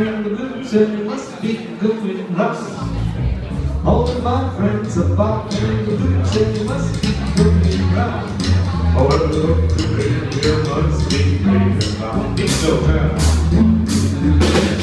in the blues and it must be going rough. All of my friends are barking in the blues and it must be going rough. Oh, look, the radio must be playing about. It's so bad.